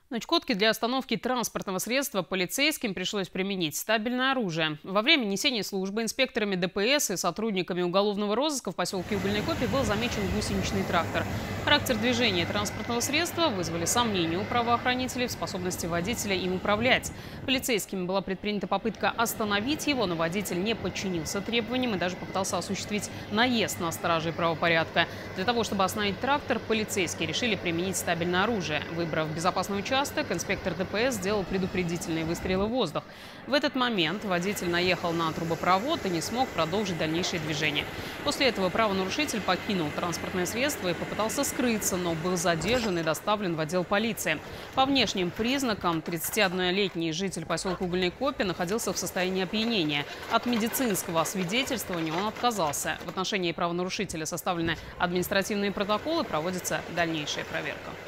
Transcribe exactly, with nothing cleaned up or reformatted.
На Чукотке для остановки транспортного средства полицейским пришлось применить стабильное оружие. Во время несения службы инспекторами Дэ Пэ Эс и сотрудниками уголовного розыска в поселке Угольной Копи был замечен гусеничный трактор. Характер движения транспортного средства вызвали сомнения у правоохранителей в способности водителя им управлять. Полицейскими была предпринята попытка остановить его, но водитель не подчинился требованиям и даже попытался осуществить наезд на стражей правопорядка. Для того, чтобы остановить трактор, полицейские решили применить стабильное оружие. Выбрав безопасный участок, инспектор Дэ Пэ Эс сделал предупредительные выстрелы в воздух. В этот момент водитель наехал на трубопровод и не смог продолжить дальнейшее движение. После этого правонарушитель покинул транспортное средство и попытался скрыться, но был задержан и доставлен в отдел полиции. По внешним признакам тридцатиоднолетний житель поселка Угольной Копи находился в состоянии опьянения. От медицинского освидетельствования он отказался. В отношении правонарушителя составлены административные протоколы, проводится дальнейшая проверка.